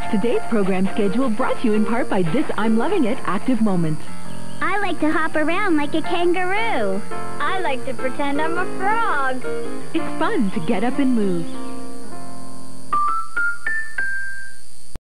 Today's program schedule brought to you in part by this I'm Loving It active moment. I like to hop around like a kangaroo. I like to pretend I'm a frog. It's fun to get up and move.